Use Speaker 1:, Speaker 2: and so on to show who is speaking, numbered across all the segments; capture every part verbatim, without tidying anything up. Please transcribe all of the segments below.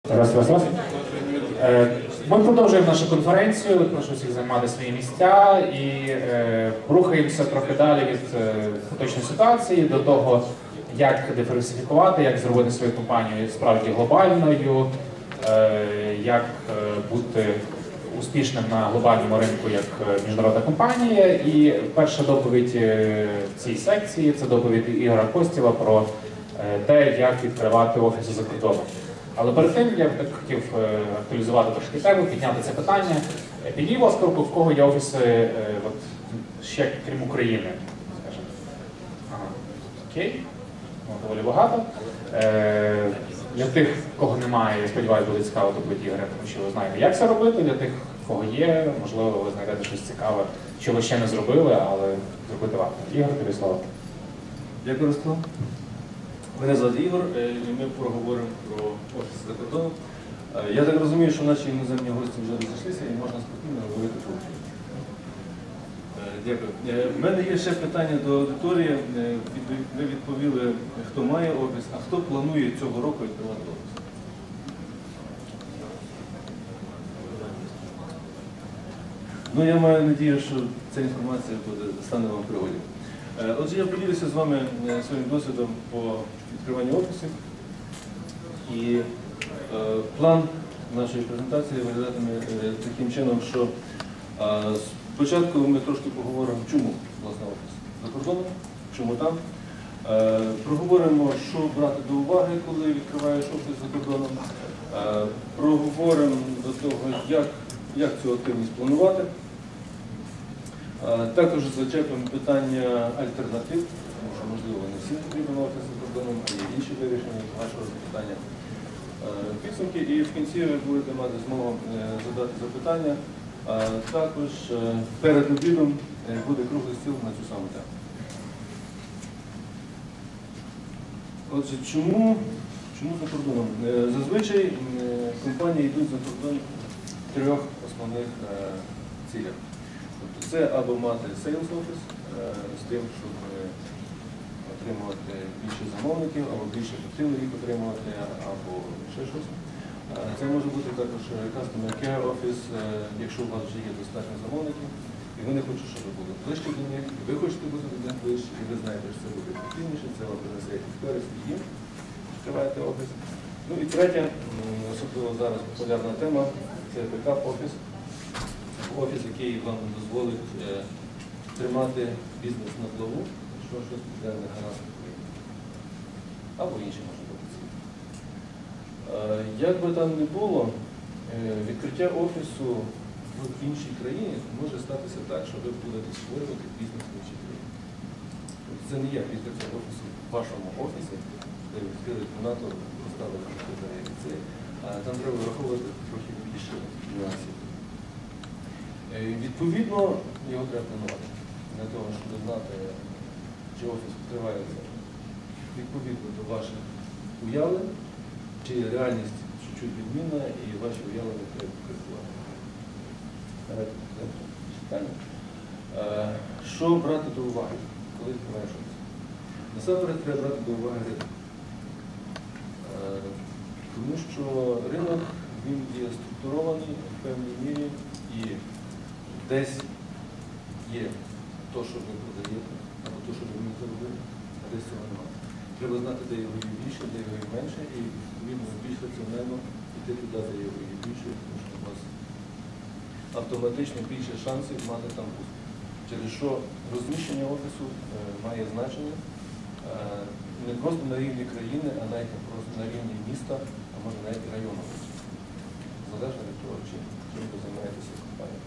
Speaker 1: Раз, раз, раз. Ми продовжуємо нашу конференцію, прошу всіх займати свої місця і е, рухаємося трохи далі від е, поточної ситуації до того, як диверсифікувати, як зробити свою компанію справді глобальною, е, як е, бути успішним на глобальному ринку як міжнародна компанія. І перша доповідь в цій секції – це доповідь Ігоря Костєва про е, те, як відкривати офіси за кордоном. Але перед тим я б так хотів актуалізувати трошки тему, підняти це питання. Підніміть, будь ласка, руку, в кого є офіси е, от, ще крім України, скажімо. Ага. Окей, ну, доволі багато. Е, для тих, кого немає, я сподіваюся, буде цікаво доповідь Ігоря, тому що ви знаєте, як це робити. Для тих, кого є, можливо, ви знайдете щось цікаве, що ви ще не зробили, але зробити варто. Ігор, тобі слово.
Speaker 2: Дякую, Руслан. Мене звати Ігор, і ми поговоримо про офіси за кордоном. Я так розумію, що наші іноземні гості вже розійшлися і можна спокійно говорити про офіс. Дякую. У мене є ще питання до аудиторії. Ви відповіли, хто має офіс, а хто планує цього року відкривати офіс? Ну, я маю надію, що ця інформація буде, стане вам в пригоді. Отже, я поділюся з вами своїм досвідом по відкриванню офісів. І е, план нашої презентації виглядатиме е, таким чином, що е, спочатку ми трошки поговоримо, чому власне офіс за кордоном, чому там. Е, проговоримо, що брати до уваги, коли відкриваєш офіс за кордоном. Е, проговоримо до того, як, як цю активність планувати. Також зачепимо питання альтернатив, тому що, можливо, не всім потрібен офіс за кордоном, а є інші вирішення вашого запитання. Підсумки, і в кінці ви будете мати змогу задати запитання. Також перед обідом буде круглий стіл на цю саму тему. Отже, чому, чому за кордоном? Зазвичай компанії йдуть за кордон в трьох основних цілях. Тобто це або мати sales office з тим, щоб отримувати більше замовників, або більше потрібно їх отримувати, або ще щось. Це може бути також customer care office, якщо у вас вже є достатньо замовників, і вони хочуть, щоб ви були ближче до них, і ви хочете бути до них ближче, і ви знаєте, що це буде ефективніше, це вам принесе користь і їм, відкриваєте офіс. Ну і третя, особливо зараз популярна тема, це backup office. Офіс, який вам дозволить е, тримати бізнес на плаву, якщо щось піде не гаразд в Україні. Або інші може бути цілі. Е, як би там не було, е, відкриття офісу в іншій країні може статися так, що ви будете створювати бізнес в іншій країні. Це не є відкриття офісу в вашому офісі, де ви відкрили кімнату, поставили комп'ютери і це. Там треба враховувати трохи більше нюансів. Відповідно, його треба планувати для того, щоб знати, чи офіс відкривається відповідно до ваших уявлень, чи реальність чуть-чуть відмінна і ваші уявлення треба коригувати. Що брати до уваги, коли відкриваєш офіс? Насамперед треба брати до уваги ринок. Тому що ринок, він є структурований в певній мірі і десь є те, що ви продаєте, або те, що ви вмієте робити, а десь цього немає. Треба знати, де його є більше, де його є менше, і відповідно більш раціонально йти туди, де його є більше, тому що у вас автоматично більше шансів мати там успіх. Через що розміщення офісу е, має значення е, не просто на рівні країни, а навіть просто на рівні міста, а може навіть і району. Залежно від того, чим, чим ви займаєтеся компанією.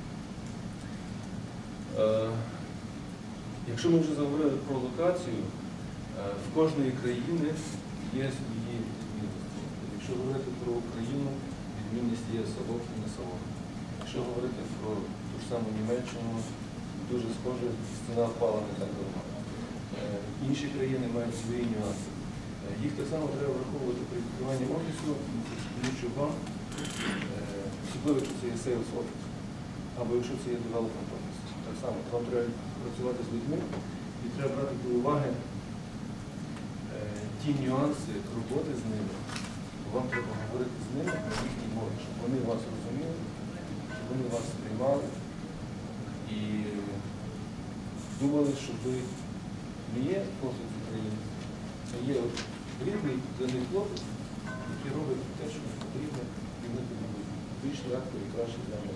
Speaker 2: Е, якщо ми вже заговорили про локацію, е, в кожної країни є свої відмінності. Якщо говорити про Україну, відмінність є салон і не салон. Якщо говорити про ту ж саму Німеччину, дуже схоже, ціна впала не так давно. Е, інші країни мають свої нюанси. Е, їх так само треба враховувати при відкриванні офісу, тому що вам, е, особливо якщо це є sales office, або якщо це є development office. Так само, вам треба працювати з людьми і треба брати до уваги е, ті нюанси роботи з ними, бо вам треба говорити з ними на їхній мові, щоб вони вас розуміли, щоб вони вас сприймали і думали, що ви не є хлопець з України, а є рідний для них хлопець, який робить те, що потрібно, і вони будуть більш легко і краще для них.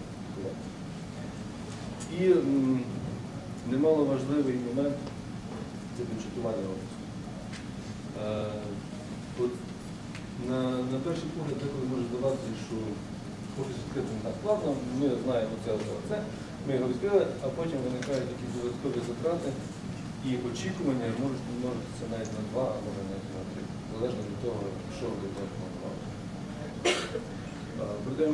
Speaker 2: І м, немало важливий момент це бюджетування офісу. Е, от на, на перший погляд деколи може здаватися, що офіс відкрити не так складно, ми знаємо це, це, це, ми його відкрили, а потім виникають якісь додаткові затрати і очікування можуть множитися навіть на два, а може навіть на три, залежно від того, що ви так планували. Проте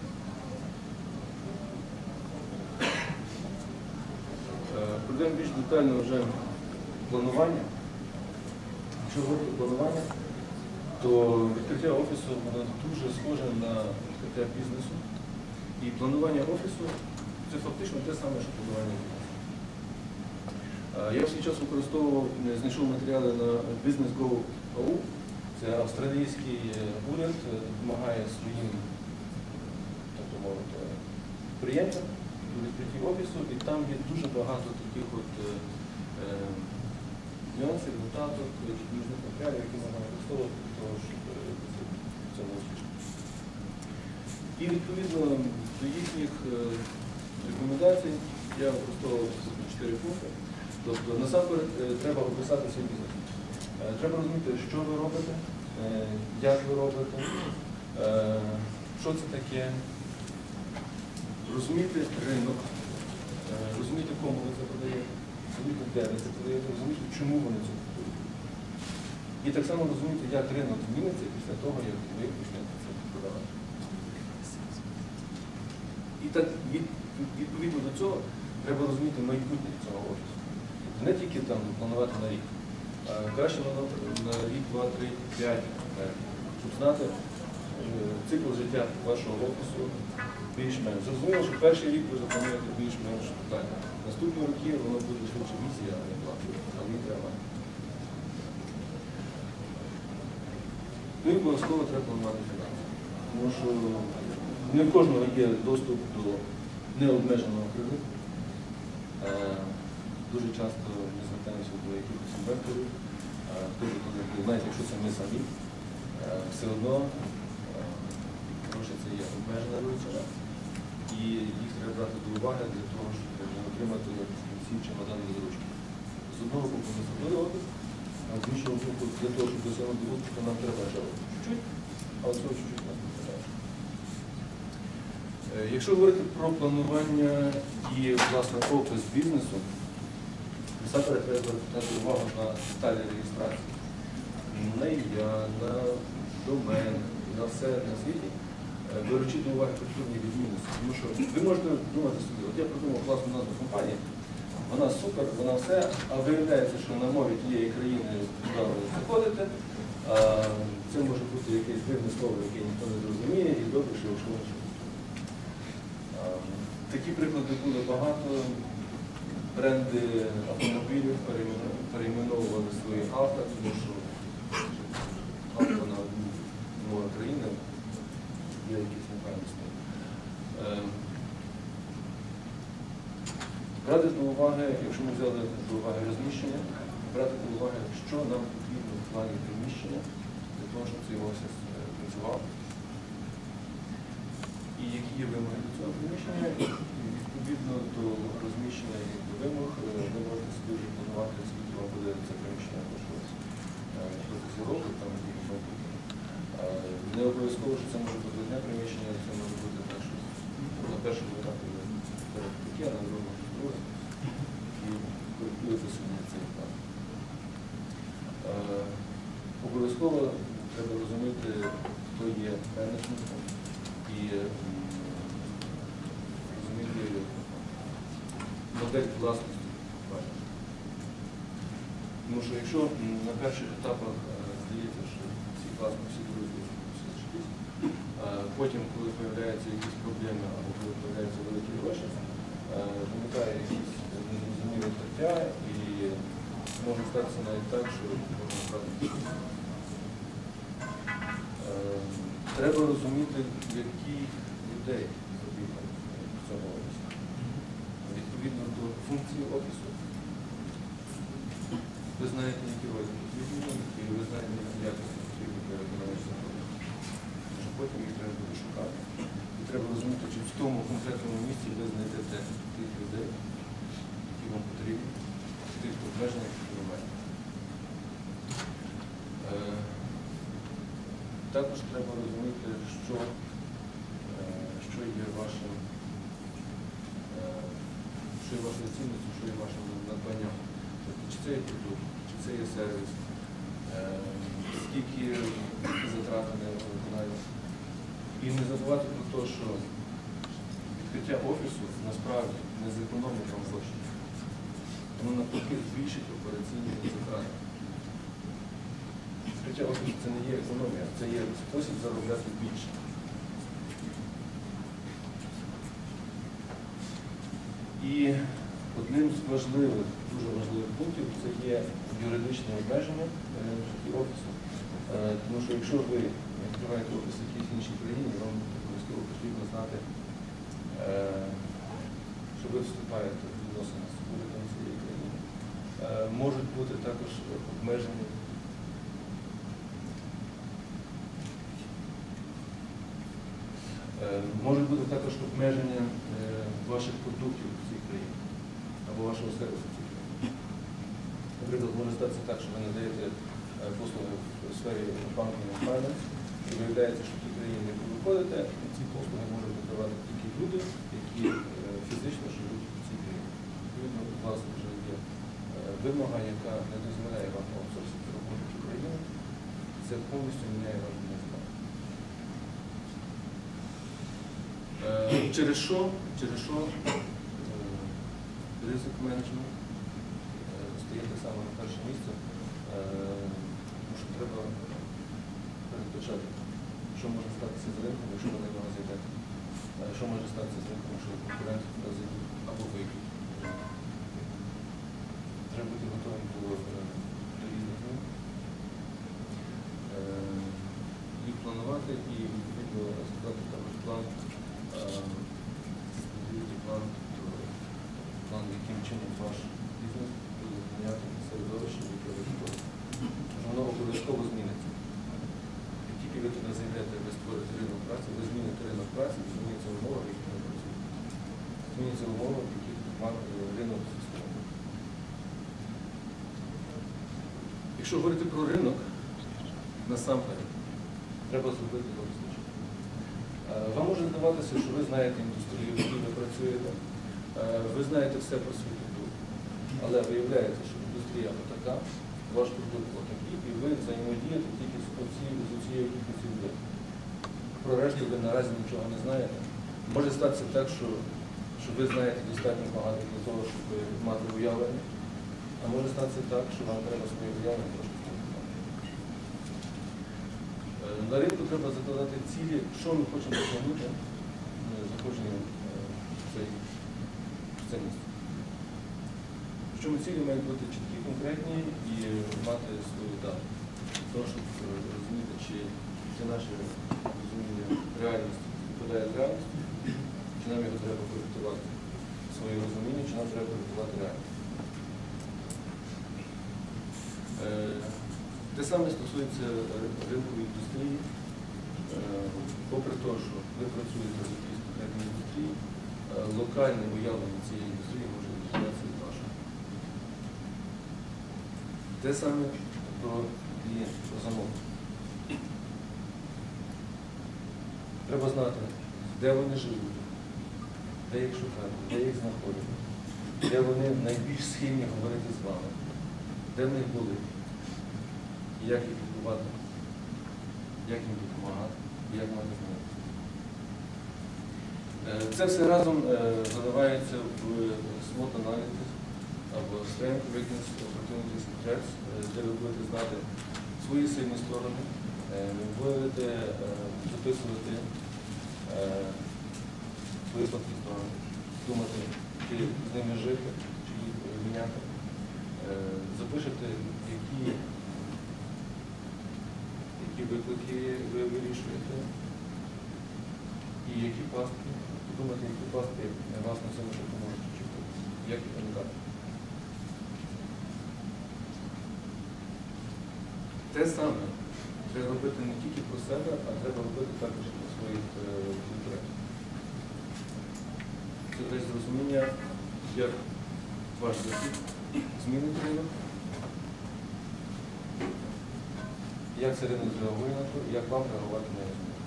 Speaker 2: Пройдемо більш детально вже планування. Якщо говорити планування, то відкриття офісу воно дуже схоже на відкриття бізнесу. І планування офісу це фактично те саме, що планування бізнесу. Я в свій час використовував, знайшов матеріали на Business.gov.au. Це австралійський уряд допомагає своїм, так би мовити, клієнтам у відкритті офісу, і там є дуже багато таких от е, е, нюансів, нотаток, допоміжних матеріалів, які можна використовувати для того, щоб це було успішно. І відповідно до їхніх е, рекомендацій я використовував чотири пункти. Тобто, насамперед, е, треба описати свій бізнес. Е, треба розуміти, що ви робите, е, як ви робите, е, що це таке. Розуміти ринок, розуміти, кому ви це продаєте, розуміти, де ви це продаєте, розуміти, чому вони це продають. І так само розуміти, як ринок зміниться після того, як ви почнете це продавати. І так, від, відповідно до цього, треба розуміти майбутнє цього офісу. Не тільки там планувати на рік, а краще на рік, два, три, п'ять, щоб знати цикл життя вашого офісу більш-менш. Зрозуміло, що перший рік ви заплануєте більш-менш питання. Наступні роки воно буде швидше візія, а не план. Але її треба. Ну і обов'язково треба планувати фінанси. Тому що не в кожного є доступ до необмеженого кредиту. Дуже часто ми звертаємося до якихось інвесторів, навіть якщо це ми самі, все одно гроші це є обмежена величина, і їх треба брати до уваги для того, щоб не отримати всі чемодани з ручки. З одного боку ми зробили офіс, а з іншого боку, для того, щоб досягнути успіху, нам треба чуть-чуть, але цього чуть-чуть нас не вистачає. Якщо говорити про планування і, власне, опис бізнесу, насамперед треба звертати увагу на деталі реєстрації. На ім'я, на домен, на все на світі, беручи до уваги культурні відмінності. Тому що ви можете думати собі, от я придумав класну назву компанії, вона супер, вона все, а виявляється, що на мові тієї країни, куди ви заходите, це може бути якесь дивне слово, яке ніхто не зрозуміє, і добре, що якщо воно. Такі приклади були багато. Бренди автомобілів перейменовували свої авто, тому що авто на мові країни є якісь неправильності. Брати до уваги, якщо ми взяли до уваги розміщення, брати до уваги, що нам потрібно в плані приміщення, для того, щоб цей офіс працював. І які є вимоги до цього приміщення, відповідно до розміщення і до вимог, ви можете собі вже планувати, скільки вам буде це приміщення коштувати. Протягом року, там і майбутнє. Не обов'язково, що це може бути одне приміщення, це може бути так, що на першому етапі таке, а на другому щось друге. І коректуєте собі цей план. Обов'язково треба розуміти, хто є менеджментом і розуміти модель власності. Тому що якщо на перших етапах здається, що всі класно, всі друзі, всі зачепись, потім, коли з'являються якісь проблеми або коли з'являються великі гроші, виникає якісь незрозумілі тертя і може статися навіть так, що можна втратити. треба розуміти, які людей потрібно в цьому офісі. Відповідно до функції офісу. Ви знаєте, які ролі потрібні, і ви знаєте, які якості потрібні для виконання цього. Потім їх треба буде шукати. І треба розуміти, чи в тому конкретному місці ви знайдете тих людей, які вам потрібні, тих обмежень, які ви маєте. Е, також треба розуміти, що, е, що є вашим, е, що є вашою цінністю, що є вашим надбанням. Тобто, чи це є продукт, чи це є сервіс, е, скільки затрати на виконання. І не забувати про те, що відкриття офісу насправді не зекономить вам гроші. Воно навпаки збільшить операційні затрати. Відкриття офісу це не є економія, це є спосіб заробляти більше. І одним з важливих, дуже важливих пунктів це є юридичне обмеження офісу. Тому що якщо ви відкриваєте офіс в якійсь іншій країні, вам обов'язково потрібно знати, що ви вступаєте в відносини з урядом цієї країни. Можуть бути також обмеження. Можуть бути також обмеження ваших продуктів в цій країні або вашого сервісу в цій країні. Наприклад, може статися так, що ви надаєте послуги в сфері банків і фінансів, і виявляється, що в ті країни, які ви виходите, ці послуги можуть надавати тільки люди, які фізично живуть в цій країні. Відповідно, у вас вже є вимога, яка не дозволяє вам аутсорсити роботу в Україні, це повністю міняє ваш бізнес. Через що, через що ризик менеджмент стає так само на перше місце, тому що треба передбачати, що може статися з ринком, якщо ви на нього зайдете, що може статися з ринком, якщо конкуренти зайдуть або вийдуть. Треба бути готовим до, до різних змін, їх планувати і відповідно складати також план. План, план, яким чином ваш бізнес буде зміняти середовище, яке ви створите. Воно обов'язково зміниться. І тільки ви туди зайдете, ви створите ринок праці, ви зміните ринок праці, зміняться умови, в яких ви працюєте. Зміняться умови, в яких ринок створює. Якщо говорити про ринок, насамперед, треба зробити дослідження. Вам може здаватися, що ви знаєте індустрію, в якій ви працюєте, ви знаєте все про свій продукт, але виявляється, що індустрія отака, ваш продукт отакий, і ви взаємодієте тільки з цією кількістю людей. Про решту ви наразі нічого не знаєте. Може статися так, що, що ви знаєте достатньо багато для того, щоб мати уявлення, а може статися так, що вам треба своє уявлення трошки. На ринку треба закладати цілі, що ми хочемо досягнути заходженням в це місце. Причому цілі мають бути чіткі, конкретні і мати свою дату. Тому щоб розуміти, чи, чи наше розуміння реальності відповідає з реальністю, чи нам його треба коректувати своє розуміння, чи нам треба коректувати реальність. Те саме стосується ринкової індустрії. Попри те, що ви працюєте в якійсь конкретній індустрії, локальне уявлення цієї індустрії може відрізнятися від вашого. Те саме про клієнтів, про замовлення. Треба знати, де вони живуть, де їх шукати, де їх знаходити, де вони найбільш схильні говорити з вами, де вони були. Як їх відбувати, як їм допомагати, як мати змінити. Це все разом заливається в SWOT аналіз або Strengths, Weaknesses, Opportunities and Threats, де ви будете знати свої сильні сторони, ви будете записувати свої слабкі сторони, думати, чи з ними жити, чи їх міняти. Запишете, які які виклики ви вирішуєте, І які пастки, подумати, які пастки вас на цьому шляху можуть очікувати. Як їх уникати? Те саме треба робити не тільки про себе, а треба робити також про своїх конкурентів. Це дасть зрозуміння, як ваш досвід змінить ринок, як цей ринок зреагує на то, і як вам реагувати на його зміни.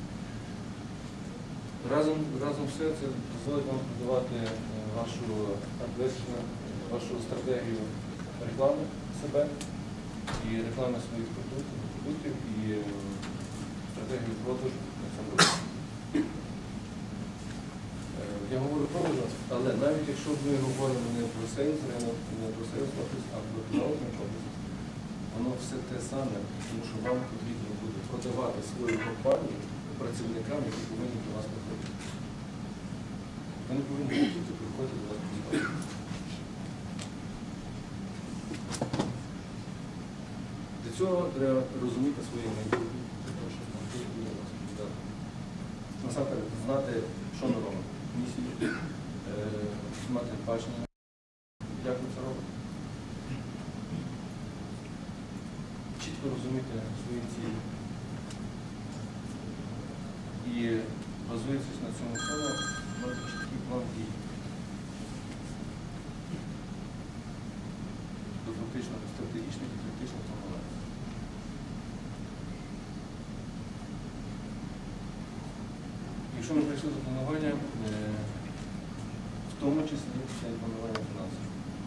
Speaker 2: Разом, разом все це дозволить вам будувати вашу атлетичну, вашу стратегію реклами себе і реклами своїх продуктів, продуктів і стратегію продажу на цьому ринку. Я говорю про продаж, але навіть якщо ми говоримо не про сейлс ринок, не про сейлс офіс, а про девелопмент офіс, воно все те саме, тому що вам потрібно буде продавати свою компанію працівникам, які повинні до вас приходити. Вони повинні хотіти приходити до вас працювати. Для цього треба розуміти свої майбутнє, для того, щоб нам тут буде вас віддати. Насамперед, знати, що ми робимо. Місію, е, мати бачення, як ми це робимо. Чітко розуміти свої цілі. І базуючись на цьому всьому, мати чіткий план дій. До фактично стратегічних і тактичних планувань. Якщо ми прийшли до планування, в тому числі це і планування фінансів.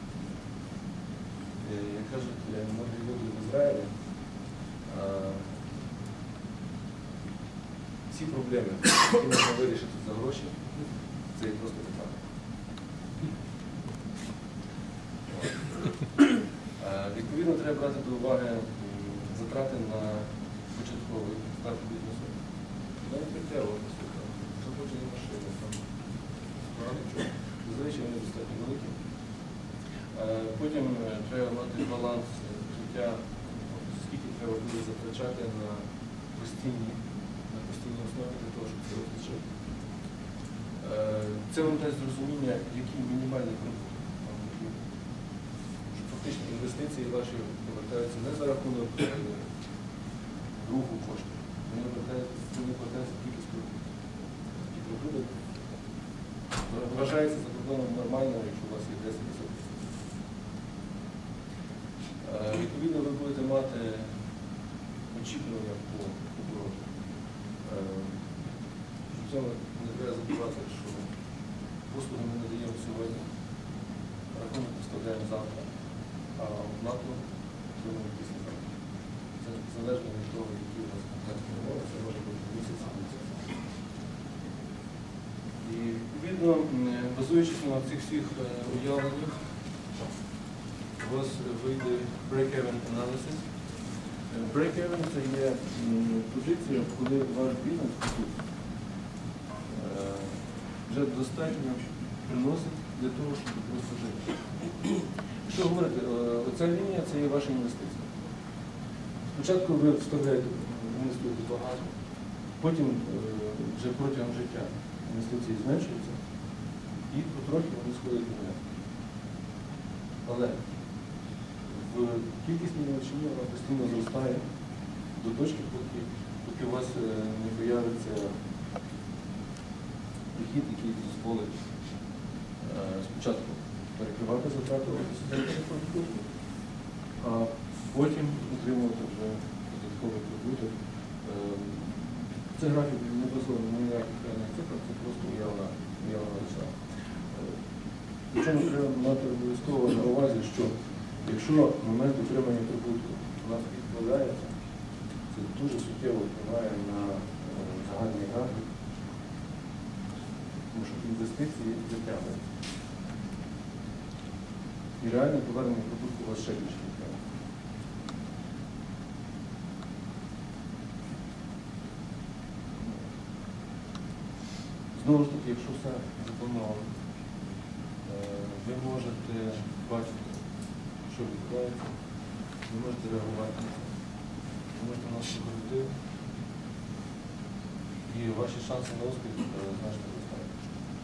Speaker 2: Як кажуть, многі люди в Ізраїлі, ці проблеми, які можна вирішити за гроші, це і просто питання. Відповідно, треба брати до уваги затрати на початковий старт бізнесу. Навіть відкриття офісу, заходження машини, багато чого. Зазвичай вони достатньо великі. Потім треба мати баланс життя, скільки треба буде затрачати на постійній, на постійній основі для того, щоб це розпочати. Це вам дасть зрозуміння, які мінімальні прибутки. Фактично інвестиції ваші повертаються не за рахунок руху коштів, вони повертаються тільки з прибутку. І прибуток вважається за кордоном нормально, якщо у вас є десять відсотків. Відповідно, ви будете мати очікування по обороту. В цьому не треба забувати, що послуги ми надаємо сьогодні, рахунок поставляємо завтра, а оплату отримуємо післязавтра. Це залежно від того, які у вас конкретні умови, це може бути місяць і місяць. І відповідно, базуючись на цих всіх уявленнях, у вас вийде break-even analysis. Break-even – це є позиція, коли ваш бізнес вже достатньо приносить для того, щоб просто жити. Що говорити, оця лінія – це є ваша інвестиція. Спочатку ви вставляєте, інвестуєте багато, потім вже протягом життя інвестиції зменшуються і потрохи вони сходять до нуля. Але в кількісній величині вона постійно зростає до точки, поки, поки у вас не появиться прихід, який дозволить спочатку перекривати затрати офісу за прибутку, а потім отримувати вже додатковий прибуток. Це графік не базований на ніяких реальних цифрах, це просто уявна реча. Причому треба мати обов'язково на увазі, що якщо момент отримання прибутку у нас відкладається, це дуже суттєво впливає на загальний графік, тому що інвестиції затягуються. І реальне повернення прибутку у вас ще більше відтягує. Знову ж таки, якщо все заплановано, ви можете бачити, що відбувається, ви можете реагувати на це, ви можете нас говорити, і ваші шанси на успіх е, значно зростають.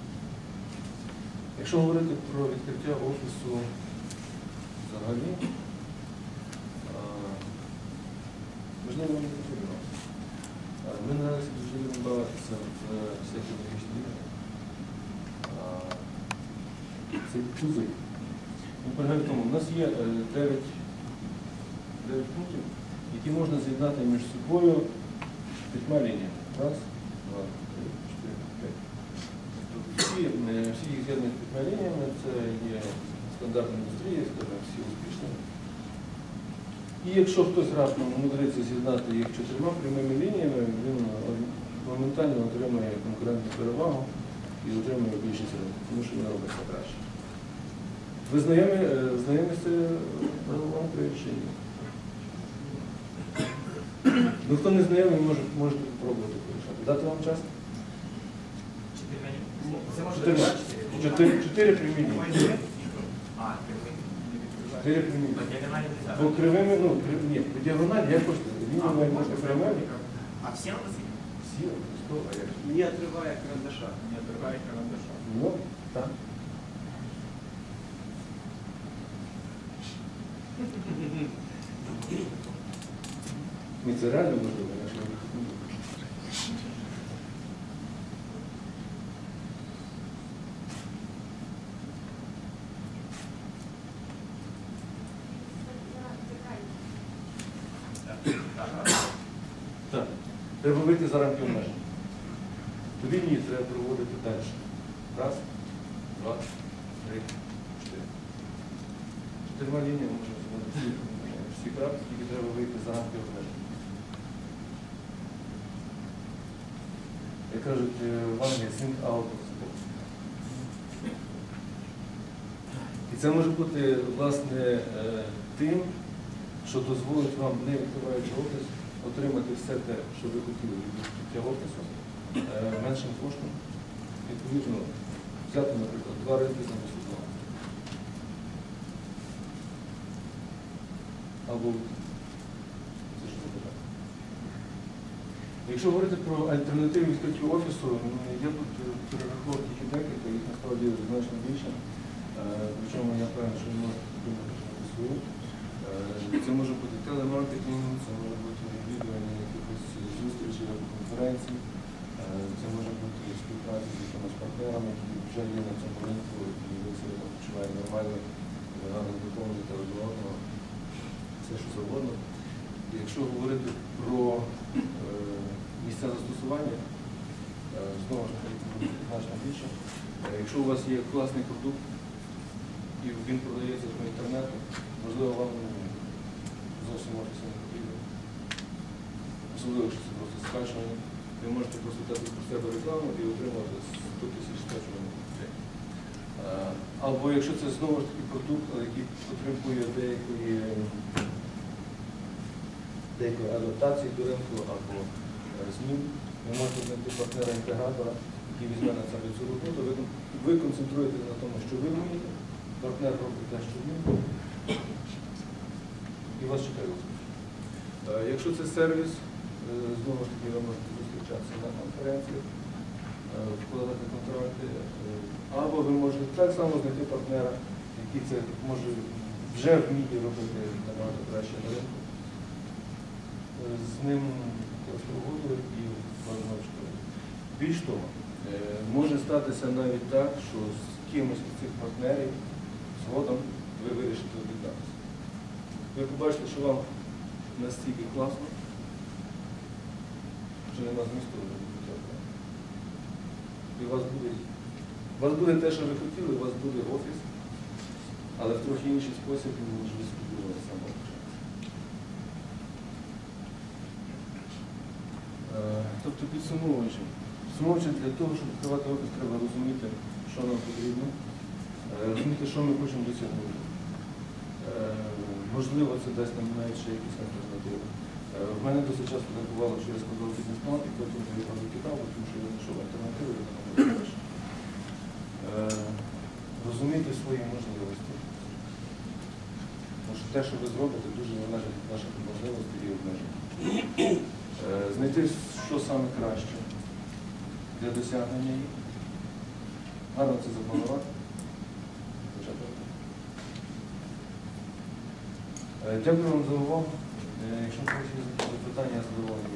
Speaker 2: Якщо говорити про відкриття офісу взагалі, е, можливо, не потрібно. Е, Ми наразі дуже любимо бавитися в всякі логічні ігри. Е, Це тузи. Ну, полягає в тому, у нас є дев'ять пунктів, які можна з'єднати між собою п'ятьма лініями. Раз, два, три, чотири, п'ять. Тобто всі, е, всі їх з'єднані п'ятьма лініями, це є стандартна індустрія, скажімо, всі успішні. І якщо хтось раптом умудриться з'єднати їх чотирма прямими лініями, він моментально отримує конкурентну перевагу і отримує більшість ринку, тому що він робить це краще. Ви знайомі, е, знайомі з цією програмою чи ні? Ну, хто не знайомий, може, можете спробувати порішати. Дати вам час? Чотири. Чотири, чотири прямі лінії. Чотири прямі лінії. Бо кривими, ну, крив, ні, по діагоналі, як хочете, лінії мають бути прямими.
Speaker 3: А всі написані?
Speaker 2: Всі, сто, а як?
Speaker 3: Не отрывая карандаша. Не отрывая карандаша.
Speaker 2: Ну, так. Ні, це реально можливо, я ж не буду. Так. Треба вийти за рамки обмежень. До лінії треба проводити далі. Раз, два, три, чотири. Чотирма лініями можна зводити всі крапки, тільки треба вийти за рамки обмежень. Як кажуть, в Англії think out of the box. І це може бути, власне, тим, що дозволить вам, не відкриваючи офіс, отримати все те, що ви хотіли від відкриття офісу, меншим коштом. Відповідно, взяти, наприклад, два ринки замість одного. Або це що буде. Якщо говорити про альтернативу відкриттю офісу, я тут перерахував тільки декілька, їх насправді значно більше. Причому я певний, що ви можете придумати свою. Це може бути телемаркетинг, це може бути відвідування якихось зустрічей або конференцій, це може бути співпраця з якимись партнерами, які вже є на цьому ринку, і ви це почуваєте нормально, гарно доповнити один одного, все що завгодно. І якщо говорити про е, місця застосування, е, знову ж таки, значно більше. Е, якщо у вас є класний продукт і він продається по інтернету, можливо, вам зовсім офісу не потрібно. Особливо, якщо це просто скачування. Ви можете просто дати про себе рекламу і отримати сто тисяч скачувань. Або якщо це знову ж таки продукт, який потребує деякої, деякої адаптації до ринку або змін, ви можете знайти партнера-інтегратора, який візьме на себе цю роботу. Ви, ви концентруєтесь на тому, що ви вмієте, партнер робить те, що вміє, і вас чекає успіх. Якщо це сервіс, знову ж таки ви можете зустрічатися на конференціях, вкладати контракти, або ви можете так само знайти партнера, який це може вже вміє робити набагато краще на ринку. З ним розпогодили і можна очікувати. Більш того, може статися навіть так, що з кимось із цих партнерів згодом ви вирішите об'єднатися. Ви побачите, що вам настільки класно, що нема змісту робити. І у вас буде, у вас буде те, що ви хотіли, у вас буде офіс, але в трохи інший спосіб, ніж ви сподівалися саме початку. Тобто підсумовуючи, підсумовуючи, для того, щоб відкривати офіс, треба розуміти, що нам потрібно, розуміти, що ми хочемо досягнути. Можливо, це дасть нам навіть ще якісь альтернативи. В мене досить часто так бувало, що я складав бізнес-план і потім я його викидав, тому що я знайшов альтернативи, яка нам буде краще. Розуміти свої можливості. Тому що те, що ви зробите, дуже залежить від ваших можливостей і обмежень. Знайти, що саме краще, для досягнення їх. Гарно це запланувати. Е, Дякую вам за увагу. Е, Якщо хочете запитання, я задоволений.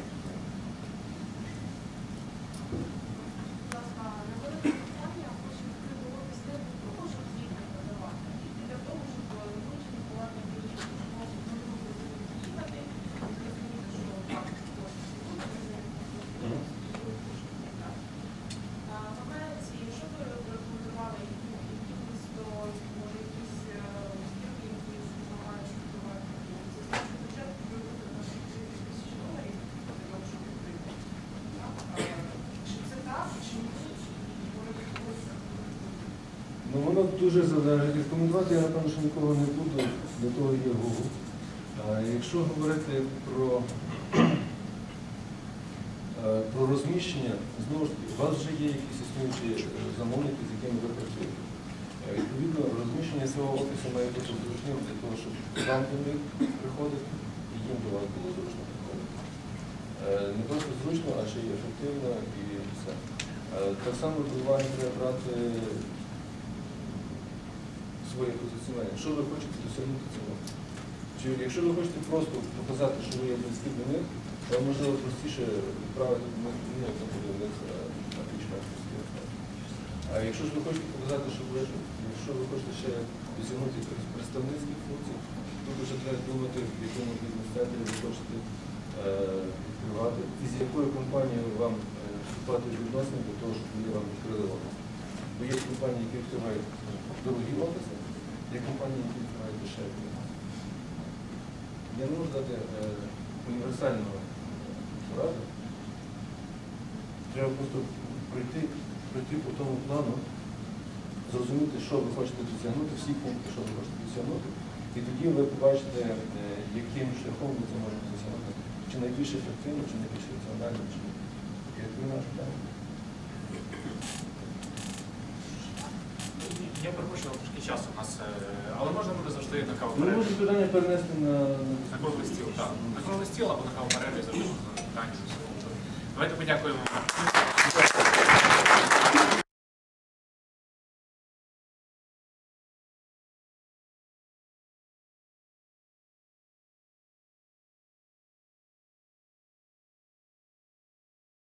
Speaker 2: Ну, воно дуже залежить. Рекомендувати я, напевно, що нікого не буду, для того є Google. А якщо говорити про, е, про розміщення, знову ж таки, у вас вже є якісь існуючі е, замовники, з якими ви працюєте. Е, Відповідно, розміщення свого офісу має бути зручним для того, щоб вам до них приходити і їм до вас було зручно приходити. Е, Не просто зручно, а ще й ефективно і все. Е, Так само до уваги треба брати своє позиціонування. Що ви хочете досягнути цього? Чи якщо ви хочете просто показати, що ви є близькі до них, то можливо простіше відправити до них не подивитися на пічкарські. А якщо ж ви хочете показати, що ви, якщо ви хочете ще досягнути якихось представницьких функцій, тут вже треба думати, в якому бізнес-центрі ви хочете е, відкривати, і з якою компанією вам е, вступати в відносини для того, щоб вони вам відкрили офіс. Бо є компанії, які відкривають дорогі офіси, є компанії, які відкривають дешеві. Я не можу дати е, універсального пораду. Треба просто пройти, пройти по тому плану, зрозуміти, що ви хочете досягнути, всі пункти, що ви хочете досягнути. І тоді ви побачите, е, яким шляхом ви це можете досягнути. Чи найбільш ефективно, чи найбільш раціонально, чи як ви наш питання.
Speaker 1: Я перепрошую, але трошки часу у нас, е, але можна буде завжди на каву
Speaker 2: Ми
Speaker 1: перерві.
Speaker 2: можемо питання перенести на...
Speaker 1: На круглий стіл, так. На круглий стіл або на каву перерві завжди можна питання. Давайте подякуємо.